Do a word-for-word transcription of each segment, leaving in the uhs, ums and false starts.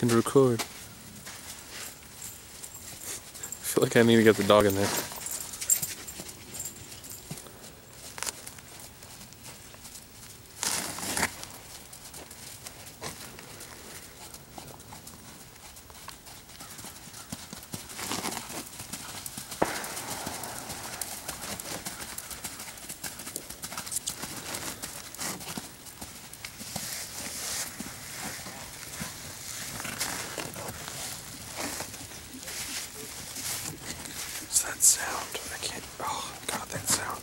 second to record. I feel like I need to get the dog in there. What's that sound? I can't. Oh, God, that sound.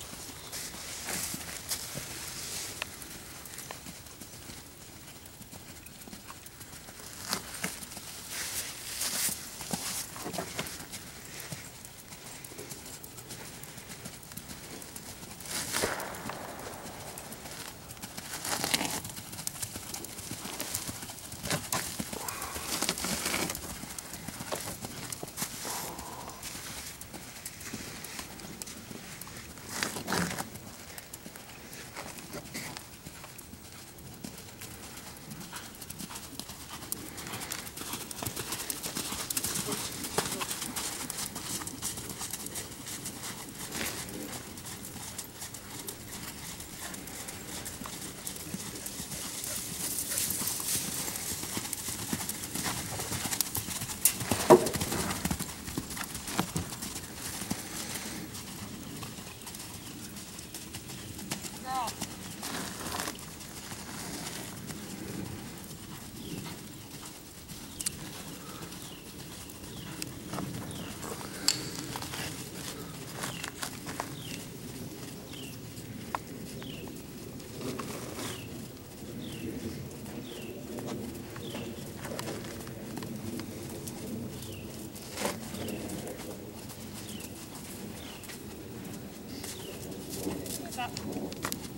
What's that?